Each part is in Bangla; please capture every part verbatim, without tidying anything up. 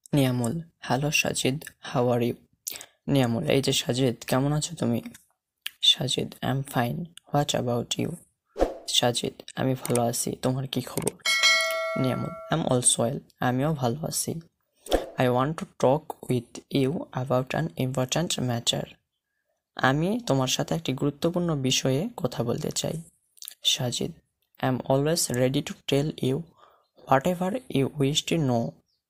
Niamul, hello Sajid, how are you? Niamul, এই যে সাজিদ, কেমন আছো তুমি? Sajid, I am fine, what about you? Sajid, আমি ভালো আছি, তোমার কি খবর? Niamul, I am also well, আমিও ভালো আছি। I want to talk with you about an important matter. আমি তোমার সাথে একটি গুরুত্বপূর্ণ বিষয়ে কথা বলতে চাই। Sajid, I am always ready to tell you whatever you wish to know.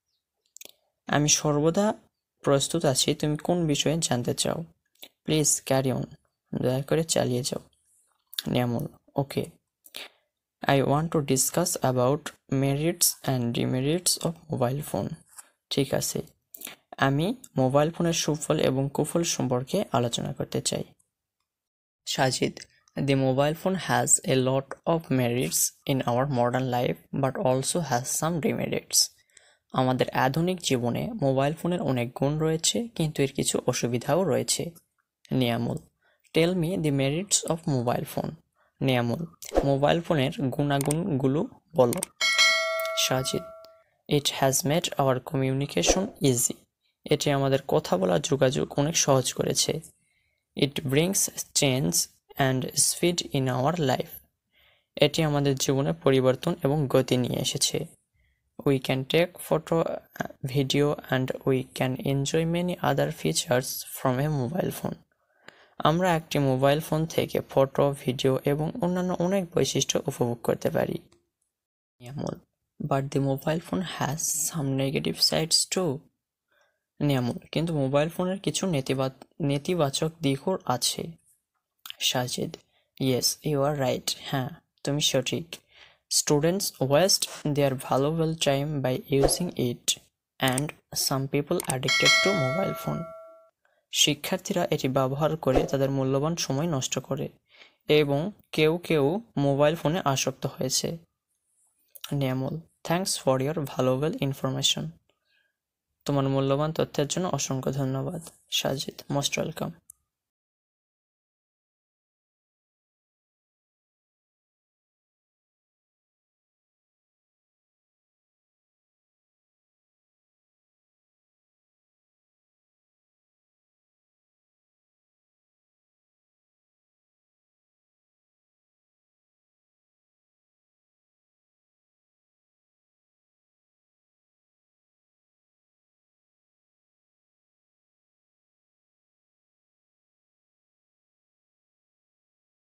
আমি সর্বদা প্রস্তুত আছি, তুমি কোন বিষয়ে জানতে চাও? প্লিজ ক্যারি অন, দয়া করে চালিয়ে যাও। Niamul, okay. I want to discuss about merits and demerits of mobile phone. ঠিক আছে, আমি মোবাইল ফোনের সুফল এবং কুফল সম্পর্কে আলোচনা করতে চাই। Sajid, the mobile phone has a lot of merits in our modern life but also has some demerits. আমাদের আধুনিক জীবনে মোবাইল ফোনের অনেক গুণ রয়েছে, কিন্তু এর কিছু অসুবিধাও রয়েছে। Niamul, tell me the merits of mobile phone. Niamul, mobile ফোনের গুণাগুণগুলো বলো। Sajid, it has made our communication easy. এটি আমাদের কথা বলা যোগাযোগ অনেক সহজ করেছে। It brings change and speed in our life. এটি আমাদের জীবনে পরিবর্তন এবং গতি নিয়ে এসেছে। We can take photo, video and we can enjoy many other features from a mobile phone. আমরা একটি মোবাইল ফোন থেকে ফটো, ভিডিও এবং অন্যান্য অনেক বৈশিষ্ট্য উপভোগ করতে পারি। Niamul, but the mobile phone has some negative sides too. Niamul, কিন্তু মোবাইল ফোনের কিছু নেতিবা নেতিবাচক দিকও আছে। Sajid, yes you are right, হ্যাঁ তুমি সঠিক। Students waste their valuable time by using it and some people addicted to mobile phone. শিক্ষার্থীরা এটি ব্যবহার করে তাদের মূল্যবান সময় নষ্ট করে এবং কেউ কেউ মোবাইল ফোনে আসক্ত হয়েছে। Niamul, thanks for your valuable information. তোমার মূল্যবান তথ্যের জন্য অসংখ্য ধন্যবাদ। Sajid, most welcome.